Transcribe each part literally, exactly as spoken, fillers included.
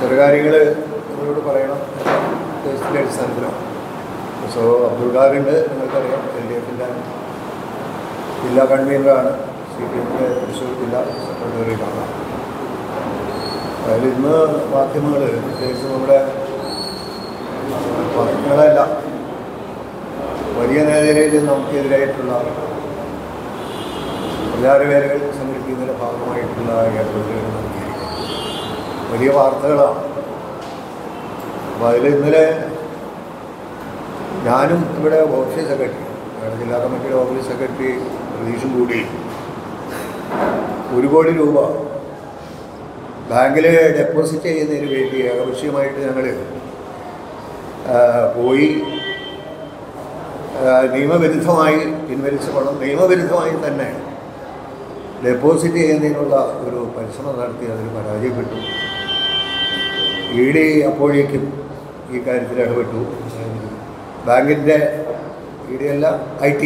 ചെറു കാര്യങ്ങൾ നിങ്ങളോട് പറയണം കേസിൻ്റെ അടിസ്ഥാനത്തിലാണ്. സോ അബ്ദുൾ ഖാദറുണ്ട്, നിങ്ങൾക്കറിയാം, എൽ ഡി എഫിൻ്റെ ജില്ലാ കൺവീനറാണ്, സി പി എമ്മിൻ്റെ തൃശ്ശൂർ ജില്ലാ സെക്രട്ടറിയാണ്. അതിൽ ഇന്ന് മാധ്യമങ്ങൾ, പ്രത്യേകിച്ച് നമ്മുടെ മാധ്യമങ്ങളല്ല, വലിയ നിലയിൽ നമുക്കെതിരായിട്ടുള്ള പ്രചാരവേലകൾ സംഘടിപ്പിക്കുന്നതിൻ്റെ ഭാഗമായിട്ടുള്ള ഏർപ്പെടുത്തലുകൾ നൽകിയിരിക്കുന്നത് വലിയ വാർത്തകളാണ്. അപ്പോൾ അതിൽ ഇന്നലെ ഞാനും ഇവിടെ ഓഫീസ് സെക്രട്ടറി, ജില്ലാ കമ്മിറ്റിയുടെ ഓഫീസ് സെക്രട്ടറി പ്രതീക്ഷും കൂടി ഒരു കോടി രൂപ ബാങ്കിൽ ഡെപ്പോസിറ്റ് ചെയ്യുന്നതിന് വേണ്ടി ഏകപക്ഷീയമായിട്ട് ഞങ്ങൾ പോയി നിയമവിരുദ്ധമായി പിൻവലിച്ച പണം നിയമവിരുദ്ധമായി തന്നെ ഡെപ്പോസിറ്റ് ചെയ്യുന്നതിനുള്ള ഒരു പരിശ്രമം നടത്തി അതിൽ പരാജയപ്പെട്ടു. ഇ ഡി അപ്പോഴേക്കും ഈ കാര്യത്തിൽ ഇടപെട്ടു. ബാങ്കിൻ്റെ ഇ ഡി അല്ല, ഐ ടി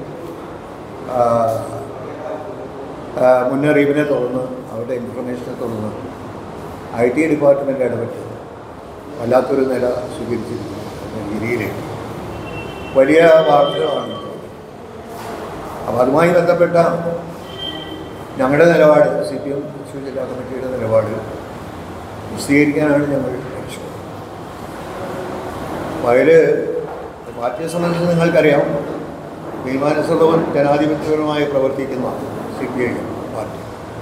മുന്നറിയിപ്പിനെ തുടർന്ന്, അവരുടെ ഇൻഫർമേഷനെ തുടർന്ന് ഐ ടി ഡിപ്പാർട്ട്മെൻറ്റ് ഇടപെട്ട് വല്ലാത്തൊരു നില സ്വീകരിച്ചിരിക്കുന്നു എന്ന രീതിയിൽ വലിയ വാർത്തകളാണ്. അപ്പോൾ അതുമായി ബന്ധപ്പെട്ട ഞങ്ങളുടെ നിലപാട്, സി പി എം തൃശ്ശൂർ ജില്ലാ കമ്മിറ്റിയുടെ നിലപാട് വിശദീകരിക്കാനാണ് ഞങ്ങൾ ലക്ഷ്യം. അപ്പോൾ അതിൽ പാർട്ടിയെ സംബന്ധിച്ച് നിങ്ങൾക്കറിയാം, നിയമാനുസൃതവും ജനാധിപത്യപരമായി പ്രവർത്തിക്കുന്ന സി പി ഐ പാർട്ടി.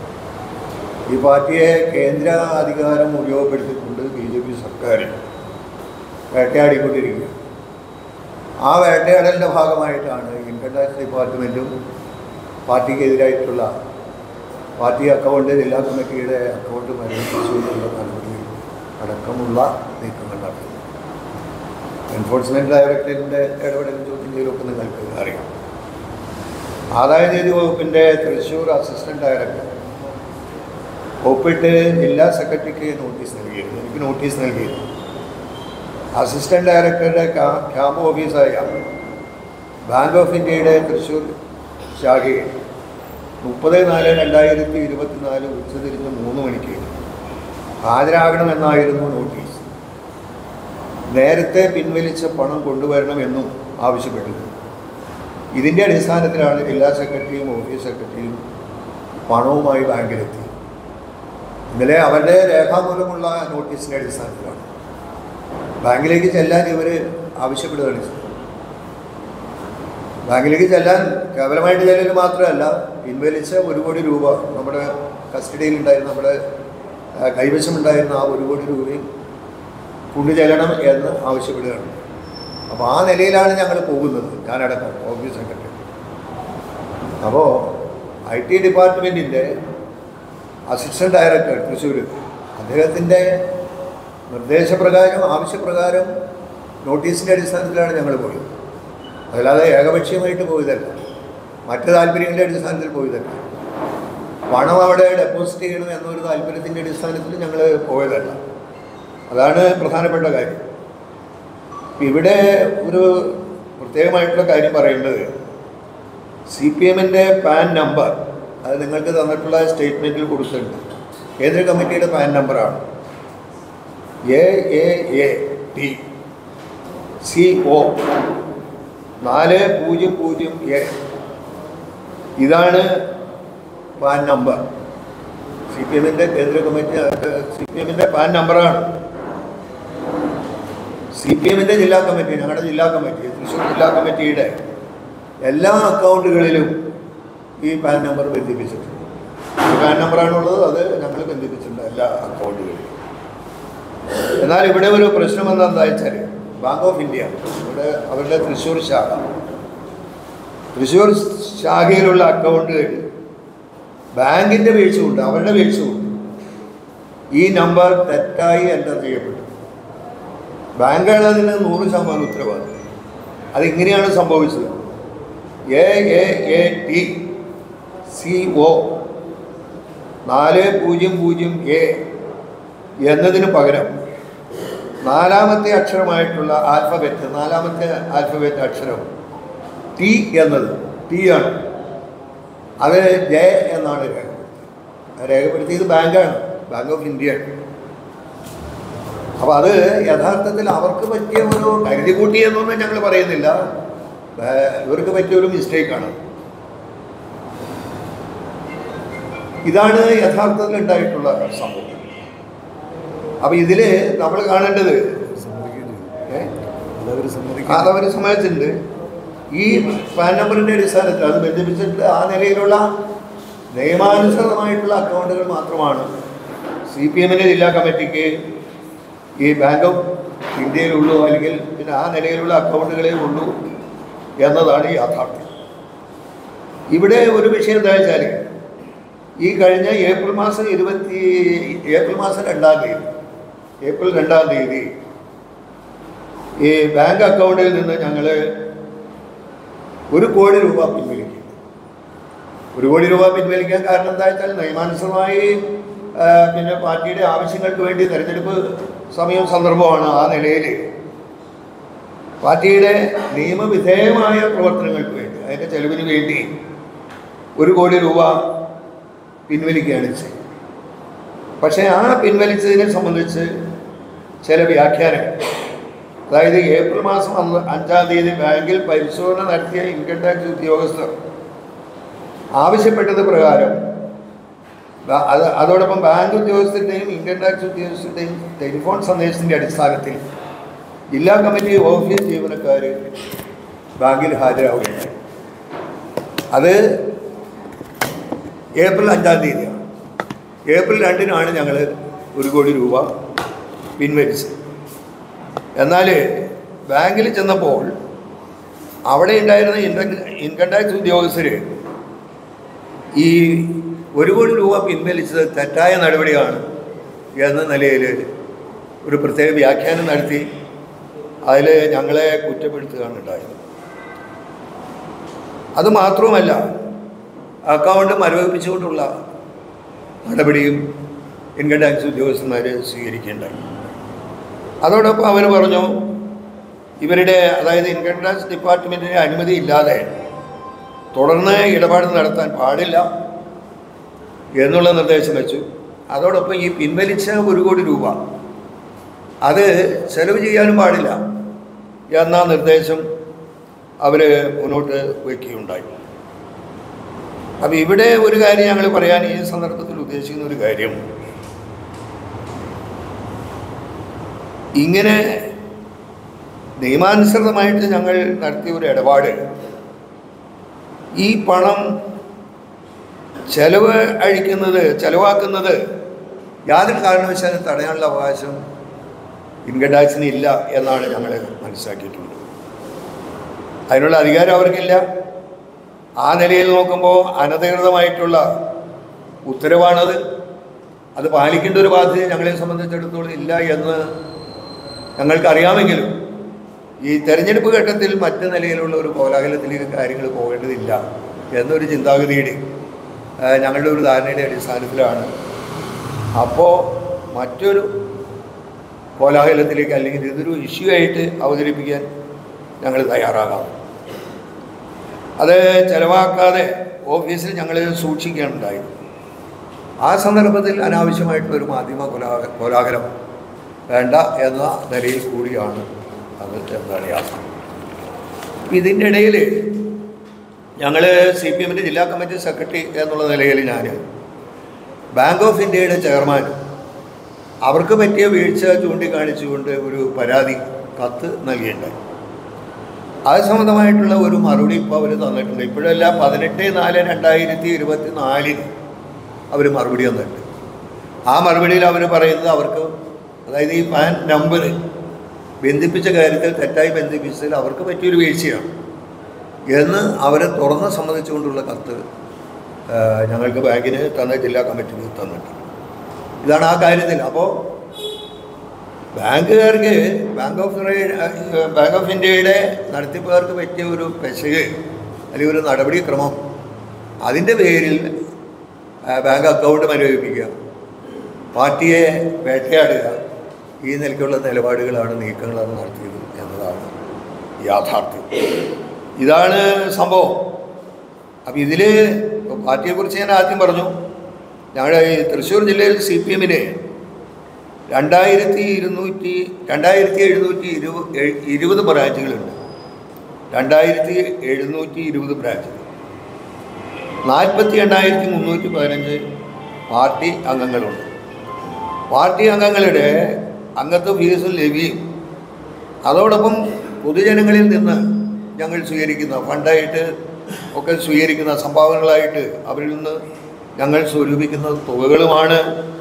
ഈ പാർട്ടിയെ കേന്ദ്ര അധികാരം ഉപയോഗപ്പെടുത്തിക്കൊണ്ട് ബി ജെ പി സർക്കാർ വേട്ടയാടിക്കൊണ്ടിരിക്കുക. ആ വേട്ടയാടലിൻ്റെ ഭാഗമായിട്ടാണ് ഇൻകം ടാക്സ് ഡിപ്പാർട്ട്മെൻറ്റും പാർട്ടിക്കെതിരായിട്ടുള്ള പാർട്ടി അക്കൗണ്ട്, ജില്ലാ കമ്മിറ്റിയുടെ അക്കൗണ്ട് മരവിപ്പിച്ചുകൊണ്ടുള്ള നടപടികൾ അടക്കമുള്ള നീക്കങ്ങൾ നടത്തുന്നത്. എൻഫോഴ്സ്മെൻറ്റ് ഡയറക്ടറേറ്റിൻ്റെ ഇടപെടലും ചോദ്യം ചെയ്യലൊക്കെ നിങ്ങൾക്ക് അറിയാം. ആദായനികുതി വകുപ്പിൻ്റെ തൃശ്ശൂർ അസിസ്റ്റൻറ്റ് ഡയറക്ടർ ഒപ്പിട്ട് ജില്ലാ സെക്രട്ടറിക്ക് നോട്ടീസ് നൽകിയിരുന്നു, എനിക്ക് നോട്ടീസ് നൽകിയിരുന്നു. അസിസ്റ്റൻറ്റ് ഡയറക്ടറുടെ ക്യാമ്പ് ഓഫീസായ ബാങ്ക് ഓഫ് ഇന്ത്യയുടെ തൃശ്ശൂർ ശാഖയിൽ മുപ്പത് നാല് രണ്ടായിരത്തി ഇരുപത്തിനാല് ഉച്ചതിരിഞ്ഞ് മൂന്ന് മണിക്ക് ഹാജരാകണമെന്നായിരുന്നു നോട്ടീസ്. നേരത്തെ പിൻവലിച്ച പണം കൊണ്ടുവരണമെന്നും ആവശ്യപ്പെട്ടിരുന്നു. ഇതിൻ്റെ അടിസ്ഥാനത്തിലാണ് ജില്ലാ സെക്രട്ടറിയും ഓഫീസ് സെക്രട്ടറിയും പണവുമായി ബാങ്കിലെത്തി. ഇന്നലെ അവരുടെ രേഖാമൂലമുള്ള നോട്ടീസിൻ്റെ അടിസ്ഥാനത്തിലാണ് ബാങ്കിലേക്ക് ചെല്ലാൻ ഇവർ ആവശ്യപ്പെടുകയാണ് ചെയ്തത്. ബാങ്കിലേക്ക് ചെല്ലാൻ കേവലമായിട്ട് ചെല്ലൽ മാത്രമല്ല, പിൻവലിച്ച ഒരു കോടി രൂപ നമ്മുടെ കസ്റ്റഡിയിലുണ്ടായിരുന്ന, നമ്മുടെ കൈവശമുണ്ടായിരുന്ന ആ ഒരു കോടി രൂപയും കൊണ്ടുചെല്ലണം എന്ന് ആവശ്യപ്പെടുകയാണ്. അപ്പോൾ ആ നിലയിലാണ് ഞങ്ങൾ പോകുന്നത്, ഞാനടക്കം ഓഫീസ് സെക്രട്ടറി. അപ്പോൾ ഐ ടി ഡിപ്പാർട്ട്മെൻറ്റിൻ്റെ അസിസ്റ്റൻറ്റ് ഡയറക്ടർ തൃശ്ശൂർ, അദ്ദേഹത്തിൻ്റെ നിർദ്ദേശപ്രകാരം, ആവശ്യപ്രകാരം നോട്ടീസിൻ്റെ അടിസ്ഥാനത്തിലാണ് ഞങ്ങൾ പോയത്. അതല്ലാതെ ഏകപക്ഷീയമായിട്ട് പോയതല്ല, മറ്റ് താല്പര്യങ്ങളുടെ അടിസ്ഥാനത്തിൽ പോയതല്ല. പണം അവിടെ ഡെപ്പോസിറ്റ് ചെയ്യണം എന്നൊരു താല്പര്യത്തിൻ്റെ അടിസ്ഥാനത്തിൽ ഞങ്ങൾ പോയതല്ല. അതാണ് പ്രധാനപ്പെട്ട കാര്യം. ഇവിടെ ഒരു പ്രത്യേകമായിട്ടുള്ള കാര്യം പറയേണ്ടത്, സി പി എമ്മിൻ്റെ പാൻ നമ്പർ അത് നിങ്ങൾക്ക് തന്നിട്ടുള്ള സ്റ്റേറ്റ്മെൻറ്റിൽ കൊടുത്തിട്ടുണ്ട്. കേന്ദ്ര കമ്മിറ്റിയുടെ പാൻ നമ്പറാണ് A A A T C O നാല് പൂജ്യം പൂജ്യം എ. ഇതാണ് പാൻ നമ്പർ. സി പി എമ്മിൻ്റെ കേന്ദ്ര കമ്മിറ്റി സി പി എമ്മിൻ്റെ പാൻ നമ്പറാണ്. സി പി എമ്മിൻ്റെ ജില്ലാ കമ്മിറ്റി, ഞങ്ങളുടെ ജില്ലാ കമ്മിറ്റി, തൃശ്ശൂർ ജില്ലാ കമ്മിറ്റിയുടെ എല്ലാ അക്കൗണ്ടുകളിലും ഈ പാൻ നമ്പർ ബന്ധിപ്പിച്ചിട്ടുണ്ട്. ഈ പാൻ നമ്പറാണുള്ളത്, അത് ഞങ്ങൾ ബന്ധിപ്പിച്ചിട്ടുണ്ട് എല്ലാ അക്കൗണ്ടുകളിലും. എന്നാൽ ഇവിടെ ഒരു പ്രശ്നം എന്താണെന്ന് വെച്ചാൽ, ബാങ്ക് ഓഫ് ഇന്ത്യ ഇവിടെ അവരുടെ തൃശ്ശൂർ ശാഖ, തൃശ്ശൂർ ശാഖയിലുള്ള അക്കൗണ്ടുകൾ ബാങ്കിൻ്റെ വീഴ്ചയുണ്ട്, അവരുടെ വീഴ്ചയുണ്ട്. ഈ നമ്പർ തെറ്റായി എൻ്റർ ചെയ്യപ്പെട്ടു. ബാങ്കാണ് അതിന് നൂറ് ശതമാനം ഉത്തരവാദിത്വം. അതിങ്ങനെയാണ് സംഭവിച്ചത്. A A A T C O നാല് പൂജ്യം പൂജ്യം എ എന്നതിന് പകരം നാലാമത്തെ അക്ഷരമായിട്ടുള്ള ആൽഫബറ്റ്, നാലാമത്തെ ആൽഫബറ്റ് അക്ഷരം ടി എന്നത് ടി ആണ്. അത് ജെ എന്നാണ് രേഖപ്പെടുത്തിയത്. രേഖപ്പെടുത്തിയത് ബാങ്കാണ്, ബാങ്ക് ഓഫ് ഇന്ത്യ. അപ്പോൾ അത് യഥാർത്ഥത്തിൽ അവർക്ക് പറ്റിയ ഒരു കരുതി കൂട്ടിയെന്നൊന്നും ഞങ്ങൾ പറയുന്നില്ല, ഇവർക്ക് പറ്റിയൊരു മിസ്റ്റേക്കാണ്. ഇതാണ് യഥാർത്ഥത്തിൽ ഉണ്ടായിട്ടുള്ള സംഭവം. അപ്പം ഇതിൽ നമ്മൾ കാണേണ്ടത് അതവർ സമ്മതിച്ചിട്ടുണ്ട്. ഈ പാൻ നമ്പറിൻ്റെ അടിസ്ഥാനത്തിൽ അത് ബന്ധിപ്പിച്ചിട്ട് ആ നിലയിലുള്ള നിയമാനുസൃതമായിട്ടുള്ള അക്കൗണ്ടുകൾ മാത്രമാണ് സി പി എമ്മിൻ്റെ ജില്ലാ കമ്മിറ്റിക്ക് ഈ ബാങ്ക് ഓഫ് ഇന്ത്യയിലുള്ളൂ, അല്ലെങ്കിൽ പിന്നെ ആ നിലയിലുള്ള അക്കൗണ്ടുകളേ ഉള്ളൂ എന്നതാണ് യാഥാർത്ഥ്യം. ഇവിടെ ഒരു വിഷയം എന്താ വെച്ചാൽ, ഈ കഴിഞ്ഞ ഏപ്രിൽ മാസം ഇരുപത്തി ഏപ്രിൽ മാസം രണ്ടാം തീയതി ഏപ്രിൽ രണ്ടാം തീയതി ഈ ബാങ്ക് അക്കൗണ്ടിൽ നിന്ന് ഞങ്ങൾ ഒരു കോടി രൂപ പിൻവലിക്കും. ഒരു കോടി രൂപ പിൻവലിക്കാൻ കാരണം എന്താ വെച്ചാൽ, നിയമാനുസൃതമായി പിന്നെ പാർട്ടിയുടെ ആവശ്യങ്ങൾക്ക് വേണ്ടി തെരഞ്ഞെടുപ്പ് സമയവും സന്ദർഭമാണ്. ആ നിലയിൽ പാർട്ടിയുടെ നിയമവിധേയമായ പ്രവർത്തനങ്ങൾക്ക് വേണ്ടി, അതിൻ്റെ ചെലവിന് വേണ്ടി ഒരു കോടി രൂപ പിൻവലിക്കുകയാണ് ചെയ്തത്. പക്ഷേ ആ പിൻവലിച്ചതിനെ സംബന്ധിച്ച് ചില വ്യാഖ്യാനങ്ങൾ, അതായത് ഏപ്രിൽ മാസം അഞ്ചാം തീയതി ബാങ്കിൽ പരിശോധന നടത്തിയ ഇൻകം ടാക്സ് ഉദ്യോഗസ്ഥർ ആവശ്യപ്പെട്ടത് പ്രകാരം അത് അതോടൊപ്പം ബാങ്ക് ഉദ്യോഗസ്ഥരുടെയും ഇൻകം ടാക്സ് ഉദ്യോഗസ്ഥരുടെയും ടെലിഫോൺ സന്ദേശത്തിൻ്റെ അടിസ്ഥാനത്തിൽ ജില്ലാ കമ്മിറ്റി ഓഫീസ് ജീവനക്കാർ ബാങ്കിൽ ഹാജരാവുകയാണ്. അത് ഏപ്രിൽ അഞ്ചാം തീയതിയാണ്. ഏപ്രിൽ രണ്ടിനാണ് ഞങ്ങൾ ഒരു കോടി രൂപ പിൻവലിച്ചത്. എന്നാൽ ബാങ്കിൽ ചെന്നപ്പോൾ അവിടെ ഉണ്ടായിരുന്ന ഇൻകം ഇൻകം ടാക്സ് ഉദ്യോഗസ്ഥർ ഈ ഒരു കോടി രൂപ പിൻവലിച്ചത് തെറ്റായ നടപടിയാണ് എന്ന നിലയിൽ ഒരു പ്രത്യേക വ്യാഖ്യാനം നടത്തി അതിൽ ഞങ്ങളെ കുറ്റപ്പെടുത്തുകയാണ് ഉണ്ടായത്. അതുമാത്രവുമല്ല, അക്കൗണ്ട് മരവിപ്പിച്ചുകൊണ്ടുള്ള നടപടിയും ഇൻകം ടാക്സ് ഉദ്യോഗസ്ഥന്മാർ സ്വീകരിക്കേണ്ടായി. അതോടൊപ്പം അവർ പറഞ്ഞു, ഇവരുടെ അതായത് ഇൻകം ടാക്സ് ഡിപ്പാർട്ട്മെൻറ്റിൻ്റെ അനുമതി ഇല്ലാതെ തുടർന്ന് ഇടപാട് നടത്താൻ പാടില്ല എന്നുള്ള നിർദ്ദേശം വെച്ചു. അതോടൊപ്പം ഈ പിൻവലിച്ച ഒരു കോടി രൂപ അത് ചെലവ് ചെയ്യാനും പാടില്ല എന്ന നിർദ്ദേശം അവർ മുന്നോട്ട് വയ്ക്കുകയുണ്ടായി. അപ്പം ഇവിടെ ഒരു കാര്യം ഞങ്ങൾ പറയാൻ ഈ സന്ദർഭത്തിൽ ഉദ്ദേശിക്കുന്ന ഒരു കാര്യം, ഇങ്ങനെ നിയമാനുസൃതമായിട്ട് ഞങ്ങൾ നടത്തിയ ഒരു ഇടപാട്, ഈ പണം ചെലവ് അഴിക്കുന്നത് ചെലവാക്കുന്നത് യാതൊരു കാരണവശാലും തടയാനുള്ള അവകാശം ഇൻകം ടാക്സിന് ഇല്ല എന്നാണ് ഞങ്ങൾ മനസ്സിലാക്കിയിട്ടുള്ളത്. അതിനുള്ള അധികാരം അവർക്കില്ല. ആ നിലയിൽ നോക്കുമ്പോൾ അനധികൃതമായിട്ടുള്ള ഉത്തരവാണത്. അത് പാലിക്കേണ്ട ഒരു ബാധ്യത ഞങ്ങളെ സംബന്ധിച്ചിടത്തോളം ഇല്ല എന്ന് ഞങ്ങൾക്കറിയാമെങ്കിലും ഈ തെരഞ്ഞെടുപ്പ് ഘട്ടത്തിൽ മറ്റു നിലയിലുള്ള ഒരു കോലാഹലത്തിലേക്ക് കാര്യങ്ങൾ പോകേണ്ടതില്ല എന്നൊരു ചിന്താഗതിയുടെ ഞങ്ങളുടെ ഒരു ധാരണയുടെ അടിസ്ഥാനത്തിലാണ് അപ്പോൾ മറ്റൊരു കോലാഹലത്തിലേക്ക് അല്ലെങ്കിൽ ഇതൊരു ഇഷ്യൂ ആയിട്ട് അവതരിപ്പിക്കാൻ ഞങ്ങൾ തയ്യാറാകാം. അത് ചിലവാക്കാതെ ഓഫീസിൽ ഞങ്ങൾ സൂക്ഷിക്കുകയുണ്ടായിരുന്നു. ആ സന്ദർഭത്തിൽ അനാവശ്യമായിട്ടുള്ളൊരു മാധ്യമ കോലാഹ കോലാഹലം വേണ്ട എന്ന നിലയിൽ കൂടിയാണ് അത് എന്താണ് യാത്ര. ഇതിൻ്റെ ഇടയിൽ ഞങ്ങൾ സി പി എമ്മിൻ്റെ ജില്ലാ കമ്മിറ്റി സെക്രട്ടറി എന്നുള്ള നിലയിൽ ഞാൻ ബാങ്ക് ഓഫ് ഇന്ത്യയുടെ ചെയർമാൻ അവർക്ക് പറ്റിയ വീഴ്ച ചൂണ്ടിക്കാണിച്ചുകൊണ്ട് ഒരു പരാതി കത്ത് നൽകിയിട്ടുണ്ടായി. അത് സംബന്ധമായിട്ടുള്ള ഒരു മറുപടി ഇപ്പോൾ അവർ തന്നിട്ടുണ്ട്. ഇപ്പോഴല്ല, പതിനെട്ട് നാല് രണ്ടായിരത്തി ഇരുപത്തി നാലിന് അവർ മറുപടി തന്നിട്ടുണ്ട്. ആ മറുപടിയിൽ അവർ പറയുന്നത് അവർക്ക് അതായത് ഈ പാൻ നമ്പർ ബന്ധിപ്പിച്ച കാര്യത്തിൽ തെറ്റായി ബന്ധിപ്പിച്ചതിൽ അവർക്ക് പറ്റിയൊരു വീഴ്ചയാണ് എന്ന് അവരെ തുറന്ന് സമ്മതിച്ചുകൊണ്ടുള്ള കത്ത് ഞങ്ങൾക്ക് ബാങ്കിന് തന്ന ജില്ലാ കമ്മിറ്റിക്ക് തന്നിട്ടുണ്ട്. ഇതാണ് ആ കാര്യത്തിൽ. അപ്പോൾ ബാങ്കുകാർക്ക് ബാങ്ക് ഓഫ് ബാങ്ക് ഓഫ് ഇന്ത്യയുടെ നടത്തിപ്പുകാർക്ക് പറ്റിയ ഒരു പെശക് അല്ലെങ്കിൽ ഒരു നടപടിക്രമം, അതിൻ്റെ പേരിൽ ബാങ്ക് അക്കൗണ്ട് മരവിപ്പിക്കുക, പാർട്ടിയെ വേട്ടയാടുക, ഈ നിലയ്ക്കുള്ള നിലപാടുകളാണ് നീക്കങ്ങളാണ് നടത്തിയത് എന്നതാണ് യാഥാർത്ഥ്യം. ഇതാണ് സംഭവം. അപ്പം ഇതിൽ പാർട്ടിയെക്കുറിച്ച് ഞാൻ ആദ്യം പറഞ്ഞു. ഞങ്ങളുടെ ഈ തൃശ്ശൂർ ജില്ലയിൽ സി പി എമ്മിന് രണ്ടായിരത്തി ഇരുന്നൂറ്റി രണ്ടായിരത്തി എഴുന്നൂറ്റി ഇരുപ ഇരുപത് ബ്രാഞ്ചുകളുണ്ട്. രണ്ടായിരത്തി എഴുന്നൂറ്റി ഇരുപത് ബ്രാഞ്ചുകൾ, നാൽപ്പത്തി എണ്ണായിരത്തി മുന്നൂറ്റി പതിനഞ്ച് പാർട്ടി അംഗങ്ങളുണ്ട്. പാർട്ടി അംഗങ്ങളുടെ അംഗത്വ ഫീസും ലഭ്യം. അതോടൊപ്പം പൊതുജനങ്ങളിൽ നിന്ന് ഞങ്ങൾ സ്വീകരിക്കുന്ന ഫണ്ടായിട്ട് ഒക്കെ സ്വീകരിക്കുന്ന സംഭാവനകളായിട്ട് അവരിൽ നിന്ന് ഞങ്ങൾ സ്വരൂപിക്കുന്ന തുകകളുമാണ്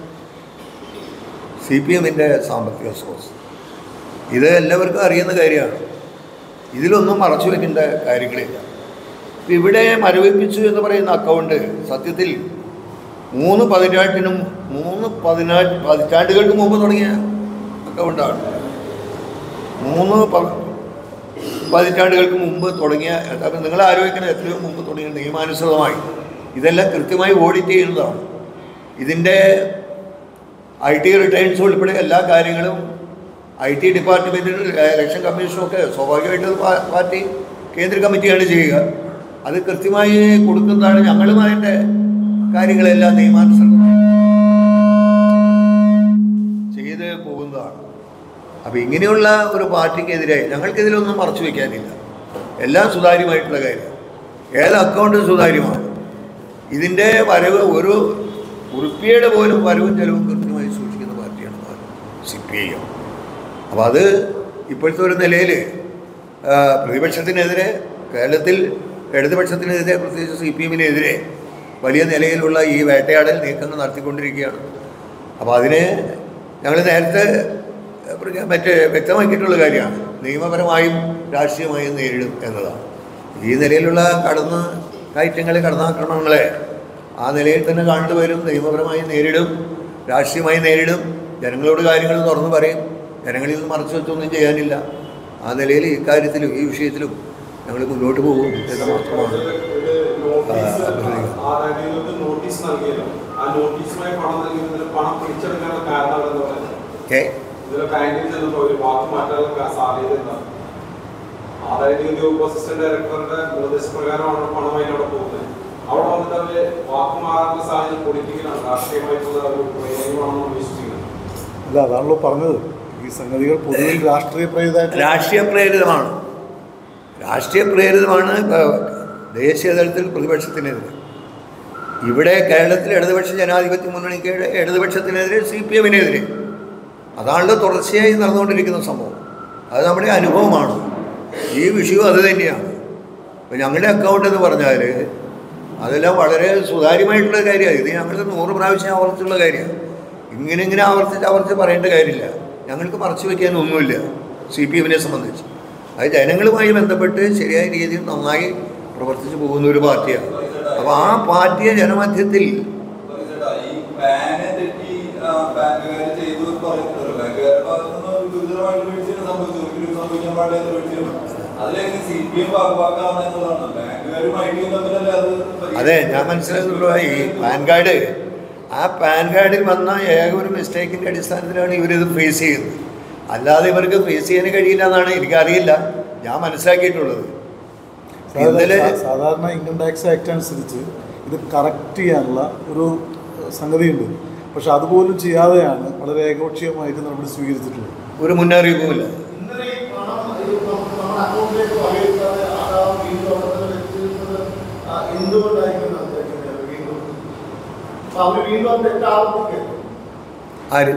സി പി എമ്മിൻ്റെ സാമ്പത്തിക സോഴ്സ്. ഇത് എല്ലാവർക്കും അറിയുന്ന കാര്യമാണ്. ഇതിലൊന്നും മറച്ചു വയ്ക്കേണ്ട കാര്യങ്ങളില്ല. ഇവിടെ മരവിപ്പിച്ചു എന്ന് പറയുന്ന അക്കൗണ്ട് സത്യത്തിൽ മൂന്ന് പതിറ്റാണ്ടിനും മൂന്ന് പതിനാ പതിറ്റാണ്ടുകൾക്ക് മുമ്പ് തുടങ്ങിയ അക്കൗണ്ടാണ്. മൂന്ന് പ പതിറ്റാണ്ടുകൾക്ക് മുമ്പ് തുടങ്ങിയ, അപ്പം നിങ്ങൾ ആലോചിക്കണം എത്രയോ മുമ്പ് തുടങ്ങിയ നിയമാനുസൃതമായി ഇതെല്ലാം കൃത്യമായി ഓഡിറ്റ് ചെയ്യുന്നതാണ്. ഇതിൻ്റെ ഐ ടി റിട്ടേൺസ് ഉൾപ്പെടെ എല്ലാ കാര്യങ്ങളും ഐ ടി ഡിപ്പാർട്ട്മെൻറ്റിൽ ഇലക്ഷൻ കമ്മീഷനൊക്കെ സ്വാഭാവികമായിട്ട് പാർട്ടി കേന്ദ്ര കമ്മിറ്റിയാണ് ചെയ്യുക. അത് കൃത്യമായി കൊടുക്കുന്നതാണ്. ഞങ്ങളും അതിൻ്റെ കാര്യങ്ങളെല്ലാം നിയമാനുസൃതമായി ചെയ്ത് പോകുന്നതാണ്. അപ്പോൾ ഇങ്ങനെയുള്ള ഒരു പാർട്ടിക്കെതിരെ ഞങ്ങൾക്കിതിലൊന്നും മറച്ചു വയ്ക്കാനില്ല. എല്ലാം സുതാര്യമായിട്ടുള്ള കാര്യം. ഏത് അക്കൗണ്ടും സുതാര്യമാണ്. ഇതിൻ്റെ വരവ് ഒരു ഉറുപ്പിയുടെ പോലും വരവും ചെലവും കൃത്യമായി സൂക്ഷിക്കുന്ന പാർട്ടിയാണ് സി പി ഐ എം. അപ്പോൾ അത് ഇപ്പോഴത്തെ ഒരു നിലയിൽ പ്രതിപക്ഷത്തിനെതിരെ, കേരളത്തിൽ ഇടതുപക്ഷത്തിനെതിരെ, പ്രത്യേകിച്ച് സി പി എമ്മിനെതിരെ വലിയ നിലയിലുള്ള ഈ വേട്ടയാടൽ നീക്കങ്ങൾ നടത്തിക്കൊണ്ടിരിക്കുകയാണ്. അപ്പോൾ അതിനെ ഞങ്ങൾ നേരത്തെ മറ്റേ വ്യക്തമാക്കിയിട്ടുള്ള കാര്യമാണ്. നിയമപരമായും രാഷ്ട്രീയമായും നേരിടും എന്നതാണ്. ഈ നിലയിലുള്ള കടന്ന് കയറ്റങ്ങളെ, കടന്നാക്രമണങ്ങളെ ആ നിലയിൽ തന്നെ കണ്ടുവരും. നിയമപരമായി നേരിടും, രാഷ്ട്രീയമായി നേരിടും. ജനങ്ങളോട് കാര്യങ്ങൾ തുറന്നു പറയും. ജനങ്ങളിൽ നിന്ന് മറച്ചു വെച്ചൊന്നും ചെയ്യാനില്ല. ആ നിലയിൽ ഇക്കാര്യത്തിലും ഈ വിഷയത്തിലും ഞങ്ങൾ മുന്നോട്ട് പോകും എന്ന് മാത്രമാണ്. അല്ല, അതാണല്ലോ പറഞ്ഞത്. ഈ സംഗതികൾ പൊതുവിൽ രാഷ്ട്രീയ പ്രേരിത രാഷ്ട്രീയ പ്രേരിതമാണ് രാഷ്ട്രീയ പ്രേരിതമാണ് ദേശീയ തലത്തിൽ പ്രതിപക്ഷത്തിനെതിരെ. ഇവിടെ കേരളത്തിൽ ഇടതുപക്ഷ ജനാധിപത്യ മുന്നണിക്ക് ഇടതുപക്ഷത്തിനെതിരെ, സി പി എമ്മിനെതിരെ. അതാണല്ലോ തുടർച്ചയായി നടന്നുകൊണ്ടിരിക്കുന്ന സംഭവം. അത് നമ്മുടെ അനുഭവമാണ്. ഈ വിഷയവും അത് തന്നെയാണ്. ഇപ്പം ഞങ്ങളുടെ അക്കൗണ്ട് എന്ന് പറഞ്ഞാൽ അതെല്ലാം വളരെ സുതാര്യമായിട്ടുള്ള കാര്യമാണ്. ഇത് ഞങ്ങൾ നൂറ് പ്രാവശ്യം ആവർത്തിച്ചുള്ള കാര്യമാണ്. ഇങ്ങനെ ഇങ്ങനെ ആവർത്തിച്ച് ആവർത്തിച്ച് പറയേണ്ട കാര്യമില്ല. ഞങ്ങൾക്ക് മറച്ചു വയ്ക്കാനൊന്നുമില്ല സി പി എമ്മിനെ സംബന്ധിച്ച്. അത് ജനങ്ങളുമായി ബന്ധപ്പെട്ട് ശരിയായ രീതിയിൽ നന്നായി പ്രവർത്തിച്ചു പോകുന്ന ഒരു പാർട്ടിയാണ്. അപ്പോൾ ആ പാർട്ടിയെ ജനമധ്യത്തിൽ അതെ, ഞാൻ മനസ്സിലാക്കുന്നുള്ളൂ. ഈ പാൻ കാർഡ് ആ പാൻ കാർഡിൽ വന്ന ഏക ഒരു മിസ്റ്റേക്കിൻ്റെ അടിസ്ഥാനത്തിലാണ് ഇവരിത് ഫേസ് ചെയ്യുന്നത്. അല്ലാതെ ഇവർക്ക് ഫേസ് ചെയ്യാൻ കഴിയില്ല എന്നാണ് എനിക്കറിയില്ല, ഞാൻ മനസ്സിലാക്കിയിട്ടുള്ളത്. സാധാരണ ഇൻകം ടാക്സ് ആക്ട് അനുസരിച്ച് ഇത് കറക്റ്റ് ചെയ്യാനുള്ള ഒരു സംഗതിയുണ്ട്. പക്ഷെ അതുപോലും ചെയ്യാതെയാണ് വളരെ ഏകപക്ഷീയമായിട്ട് നമ്മൾ സ്വീകരിച്ചിട്ടുള്ളത്. ഒരു മുന്നറിയിപ്പുമില്ല. ആര്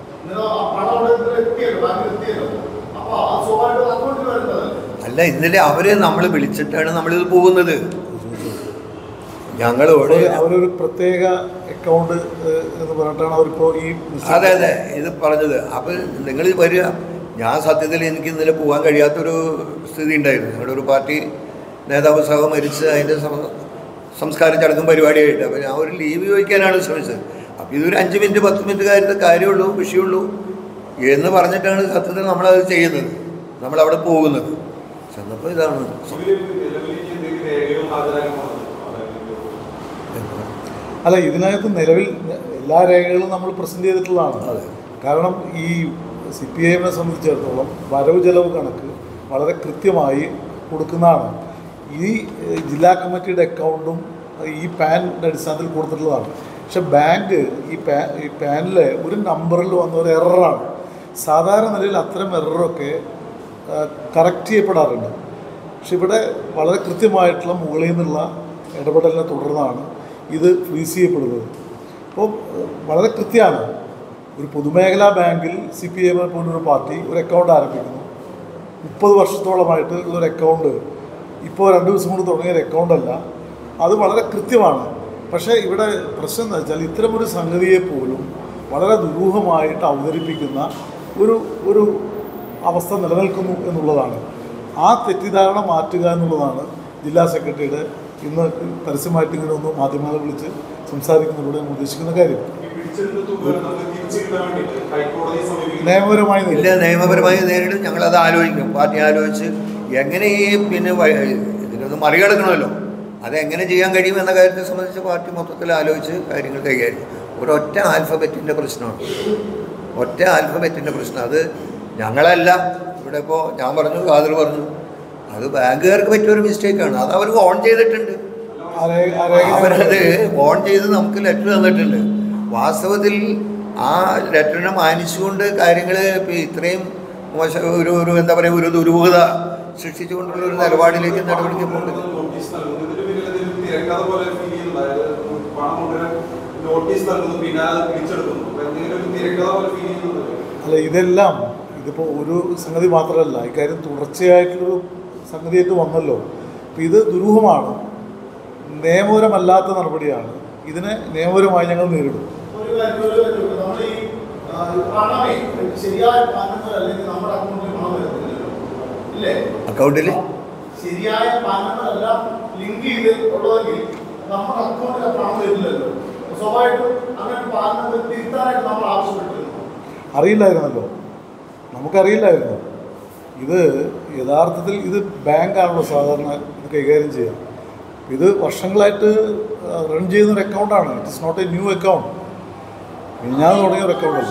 അല്ല, ഇന്നലെ അവരെ നമ്മൾ വിളിച്ചിട്ടാണ് നമ്മളിത് പോകുന്നത്. ഞങ്ങളോട് അവരൊരു പ്രത്യേക അക്കൗണ്ട് എന്ന് പറഞ്ഞിട്ടാണ് അവരിപ്പോൾ ഈ അതെ അതെ ഇത് പറഞ്ഞത്. അപ്പം നിങ്ങൾ വരിക. ഞാൻ സത്യത്തിൽ എനിക്ക് ഇന്നലെ പോകാൻ കഴിയാത്തൊരു സ്ഥിതി ഉണ്ടായിരുന്നു. ഞങ്ങളുടെ ഒരു പാർട്ടി നേതാവ് സഹ മരിച്ച് അതിൻ്റെ സംസ്കാര ചടങ്ങും പരിപാടിയായിട്ട്. അപ്പോൾ ഞാൻ ഒരു ലീവ് ചോദിക്കാനാണ് ശ്രമിച്ചത്. അപ്പോൾ ഇതൊരു അഞ്ച് മിനിറ്റ് പത്ത് മിനിറ്റ് കാര്യത്തെ കാര്യമുള്ളൂ, വിഷയമുള്ളൂ എന്ന് പറഞ്ഞിട്ടാണ് സത്യത്തിൽ നമ്മളത് ചെയ്യുന്നത്, നമ്മളവിടെ പോകുന്നത്. ചെന്നപ്പോൾ ഇതാണ്. അല്ല, ഇതിനകത്ത് നിലവിൽ എല്ലാ രേഖകളും നമ്മൾ പ്രസൻറ്റ് ചെയ്തിട്ടുള്ളതാണ്. അതെ. കാരണം ഈ സി പി ഐ എമ്മിനെ സംബന്ധിച്ചിടത്തോളം വരവ് ചെലവ് കണക്ക് വളരെ കൃത്യമായി കൊടുക്കുന്നതാണ്. ഈ ജില്ലാ കമ്മിറ്റിയുടെ അക്കൗണ്ടും ഈ പാൻ്റെ അടിസ്ഥാനത്തിൽ കൊടുത്തിട്ടുള്ളതാണ്. പക്ഷെ ബാങ്ക് ഈ പാ ഈ പാനിലെ ഒരു നമ്പറിൽ വന്ന ഒരു എററാണ്. സാധാരണ നിലയിൽ അത്തരം എററൊക്കെ കറക്റ്റ് ചെയ്യപ്പെടാറുണ്ട്. പക്ഷെ ഇവിടെ വളരെ കൃത്യമായിട്ടുള്ള മുകളിൽ നിന്നുള്ള ഇടപെടലിനെ തുടർന്നാണ് ഇത് ഫ്രീസ് ചെയ്യപ്പെടുന്നത്. അപ്പോൾ വളരെ കൃത്യമാണ്. ഒരു പൊതുമേഖലാ ബാങ്കിൽ സി പി എം പോലൊരു പാർട്ടി ഒരു അക്കൗണ്ട് ആരംഭിക്കുന്നു. മുപ്പത് വർഷത്തോളമായിട്ട് ഉള്ളൊരു അക്കൗണ്ട് ഇപ്പോൾ രണ്ട് ദിവസം കൊണ്ട് തുടങ്ങിയ ഒരു അക്കൗണ്ടല്ല. അത് വളരെ കൃത്യമാണ്. പക്ഷേ ഇവിടെ പ്രശ്നം എന്താ വെച്ചാൽ ഇത്തരമൊരു സംഗതിയെ പോലും വളരെ ദുരൂഹമായിട്ട് അവതരിപ്പിക്കുന്ന ഒരു ഒരു അവസ്ഥ നിലനിൽക്കുന്നു എന്നുള്ളതാണ്. ആ തെറ്റിദ്ധാരണ മാറ്റുക എന്നുള്ളതാണ് ജില്ലാ സെക്രട്ടറിയുടെ ഇന്ന് പരസ്യമായിട്ട് ഇങ്ങനെ ഒന്ന് മാധ്യമങ്ങളെ വിളിച്ച് സംസാരിക്കുന്നതിലൂടെ നമ്മൾ ഉദ്ദേശിക്കുന്ന കാര്യം. നിയമപരമായി ഇല്ല, നിയമപരമായി നേരിടും. ഞങ്ങളത് ആലോചിക്കും. പാർട്ടി ആലോചിച്ച് എങ്ങനെ ഈ പിന്നെ ഇതിനൊന്ന് മറികടക്കണമല്ലോ, അതെങ്ങനെ ചെയ്യാൻ കഴിയും എന്ന കാര്യത്തെ സംബന്ധിച്ച് പാർട്ടി മൊത്തത്തിൽ ആലോചിച്ച് കാര്യങ്ങൾ കൈകാര്യം. ഒരൊറ്റ ആൽഫബറ്റിൻ്റെ പ്രശ്നമാണ്, ഒറ്റ ആൽഫബറ്റിൻ്റെ പ്രശ്നം. അത് ഞങ്ങളല്ല. ഇവിടെ ഇപ്പോൾ ഞാൻ പറഞ്ഞു, ഖാദർ പറഞ്ഞു, അത് ബാങ്കുകാർക്ക് പറ്റിയൊരു മിസ്റ്റേക്കാണ്. അത് അവർ ഓൺ ചെയ്തിട്ടുണ്ട്. അവരത് ഓൺ ചെയ്ത് നമുക്ക് ലെറ്റർ തന്നിട്ടുണ്ട്. വാസ്തവത്തിൽ ആ ലെറ്ററിനെ മാനിച്ചുകൊണ്ട് കാര്യങ്ങൾ ഇത്രയും മോശം ഒരു ഒരു എന്താ പറയുക ഒരു ദുരൂഹത സൃഷ്ടിച്ചുകൊണ്ടുള്ള ഒരു നിലപാടിലേക്ക് നടപടിക്ക് പോകുന്നത്. അല്ല, ഇതെല്ലാം ഇതിപ്പോൾ ഒരു സംഗതി മാത്രമല്ല, ഇക്കാര്യം തുടർച്ചയായിട്ടുള്ളൊരു സംഗതിയായിട്ട് വന്നല്ലോ. അപ്പം ഇത് ദുരൂഹമാണ്, നിയമപരമല്ലാത്ത നടപടിയാണ്. ഇതിനെ നിയമപരമായി ഞങ്ങൾ നേരിടും. അക്കൗണ്ടിൽ ശരിയായ പാനങ്ങളെല്ലാം ലിങ്ക് ചെയ്ത് ഉള്ളതെങ്കിൽ നമ്മുടെ അക്കൗണ്ടിൽ പണം വരില്ലല്ലോ. സ്വാഭാവികമായിട്ടും അങ്ങനെ പാനങ്ങൾ തിരുത്താനായിട്ട് നമ്മൾ ആവശ്യപ്പെട്ടിരുന്നു. അറിയില്ലായിരുന്നല്ലോ, നമുക്കറിയില്ലായിരുന്നു. ഇത് യഥാർത്ഥത്തിൽ ഇത് ബാങ്കാണല്ലോ സാധാരണ ഇത് കൈകാര്യം ചെയ്യുക. ഇത് വർഷങ്ങളായിട്ട് റൺ ചെയ്യുന്നൊരു അക്കൗണ്ടാണ്. It is not a new account. ഞാൻ തുടങ്ങിയ ഒരു അക്കൗണ്ടല്ല.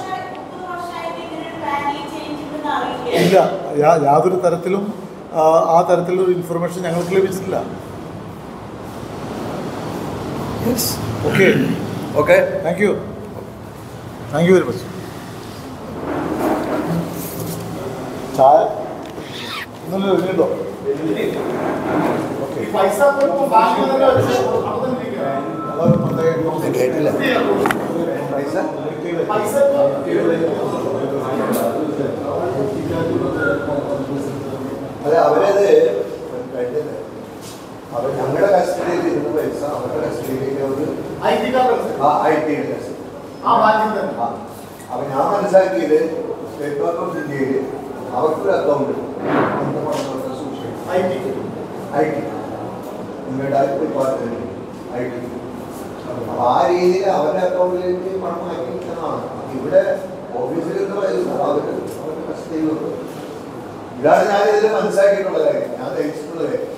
ഇല്ല, യാതൊരു തരത്തിലും ആ തരത്തിലൊരു ഇൻഫർമേഷൻ ഞങ്ങൾക്ക് ലഭിച്ചിട്ടില്ല. Okay okay thank you thank you very much. ചായ ഇന്നലെ ഒരുങ്ങിട്ടോ? ഓക്കെ, കേട്ടില്ല. അതെ, അവരത് കഴിഞ്ഞത് അവർ ഞങ്ങളുടെ കസ്റ്റഡിയിൽ ഇരുന്ന പൈസ അവരുടെ കസ്റ്റഡിയിലേക്ക് അവർ ഐ ടി അപ്പൊ ഞാൻ മനസ്സിലാക്കിയത് സ്റ്റേറ്റ് ബാങ്ക് ഓഫ് ഇന്ത്യയിൽ അവർക്കൊരു account I T I T നിങ്ങളുടെ ഡിപ്പാർട്ട്മെന്റ് ഐ ടി. അപ്പൊ ആ രീതിയിൽ അവരുടെ അക്കൗണ്ടിലേക്ക് പണം മാറ്റി എന്നാണ്. ഇവിടെ ഓഫീസിൽ ഇരുന്ന പൈസ അവർ അവരുടെ കസ്റ്റഡിയിലുണ്ട്. ഇതാണ് ഞാൻ ഇതിൽ മനസ്സിലാക്കിയിട്ടുള്ള കാര്യം, ഞാൻ ധരിച്ചിട്ടുള്ള കാര്യം.